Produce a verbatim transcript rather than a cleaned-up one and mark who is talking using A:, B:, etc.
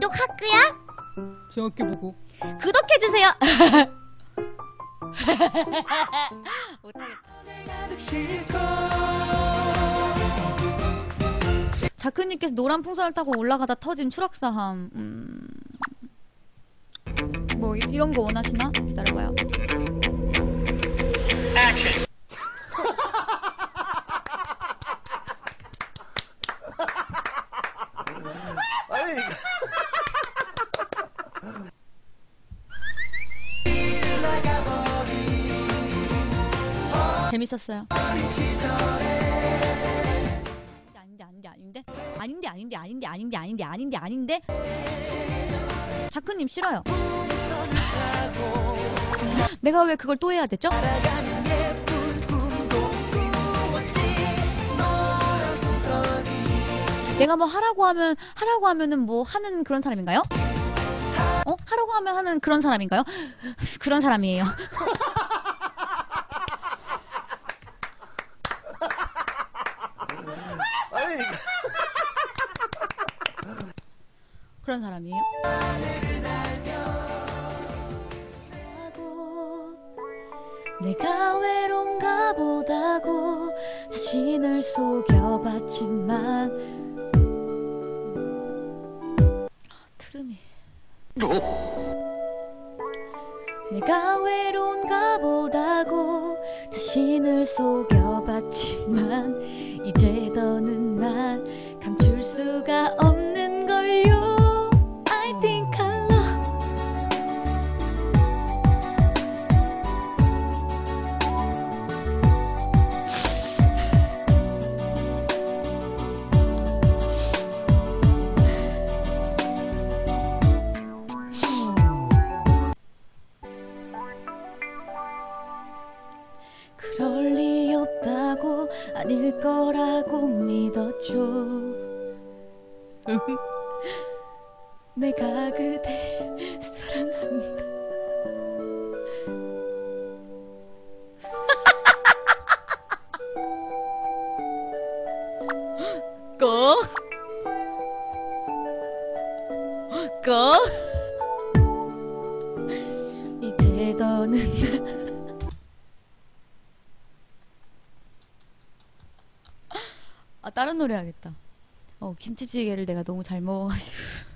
A: 구독할게요.
B: 생각해보고
A: 구독해주세요. 못하겠다. 자크님께서 노란 풍선을 타고 올라가다 터진 추락사함. 음... 뭐 이, 이런 거 원하시나? 기다려봐요.
C: 아니
A: 재밌었어요. 아닌데 아닌데 아닌데 아닌데 아닌데 아닌데 아닌데 아닌데 아닌데 아닌데 자크님 싫어요. 내가 왜 그걸 또 해야 되죠? 내가 뭐 하라고 하면 하라고 하면은 뭐 하는 그런 사람인가요? 어? 하라고 하면 하는 그런 사람인가요? 그런 사람이에요.
C: 아니
A: 그런 사람이에요. 내가 외로운가 보다고 자신을 속여봤지만 트름이 내가 외로운가 보다고 자신을 속여봤지만 이제 더는 날 감출 수가 없는 걸요. I think I love 그럴 리 없다고 아닐 거라고 믿었죠. 내가 그대 사랑한다. 고 고 이제 너는 아 다른 노래 하겠다. 어 김치찌개를 내가 너무 잘 먹어가지고